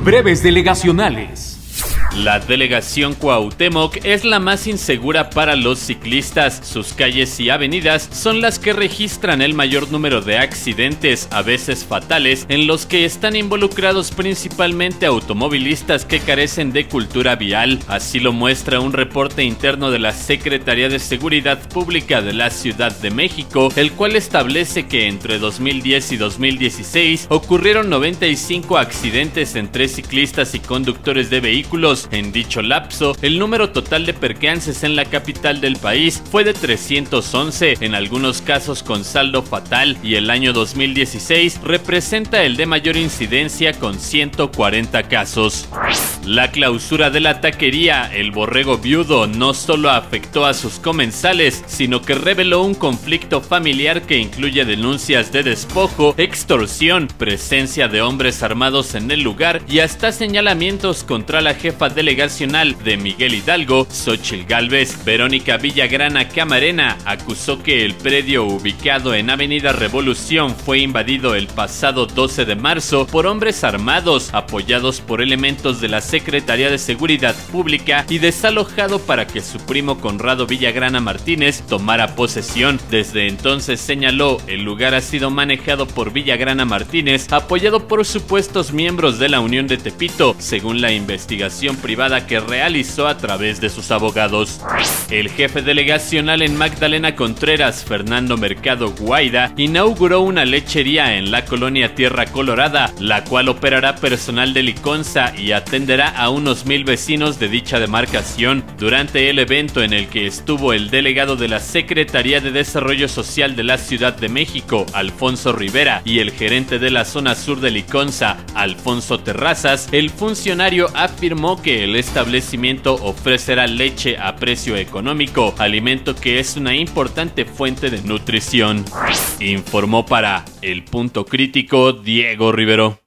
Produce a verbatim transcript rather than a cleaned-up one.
Breves delegacionales. La delegación Cuauhtémoc es la más insegura para los ciclistas. Sus calles y avenidas son las que registran el mayor número de accidentes, a veces fatales, en los que están involucrados principalmente automovilistas que carecen de cultura vial. Así lo muestra un reporte interno de la Secretaría de Seguridad Pública de la Ciudad de México, el cual establece que entre dos mil diez y dos mil dieciséis ocurrieron noventa y cinco accidentes entre ciclistas y conductores de vehículos. En dicho lapso, el número total de percances en la capital del país fue de trescientos once, en algunos casos con saldo fatal, y el año dos mil dieciséis representa el de mayor incidencia con ciento cuarenta casos. La clausura de la taquería El Borrego Viudo no solo afectó a sus comensales, sino que reveló un conflicto familiar que incluye denuncias de despojo, extorsión, presencia de hombres armados en el lugar y hasta señalamientos contra la jefa delegacional de Miguel Hidalgo, Xóchitl Gálvez. Verónica Villagrana Camarena acusó que el predio ubicado en Avenida Revolución fue invadido el pasado doce de marzo por hombres armados apoyados por elementos de la Secretaría de Seguridad Pública y desalojado para que su primo Conrado Villagrana Martínez tomara posesión. Desde entonces, señaló, el lugar ha sido manejado por Villagrana Martínez, apoyado por supuestos miembros de la Unión de Tepito, según la investigación privada que realizó a través de sus abogados. El jefe delegacional en Magdalena Contreras, Fernando Mercado Guaida, inauguró una lechería en la colonia Tierra Colorada, la cual operará personal de Liconza y atenderá a unos mil vecinos de dicha demarcación. Durante el evento en el que estuvo el delegado de la Secretaría de Desarrollo Social de la Ciudad de México, Alfonso Rivera, y el gerente de la zona sur de Liconza, Alfonso Terrazas, el funcionario afirmó que el establecimiento ofrecerá leche a precio económico, alimento que es una importante fuente de nutrición. Informó para El Punto Crítico Diego Rivero.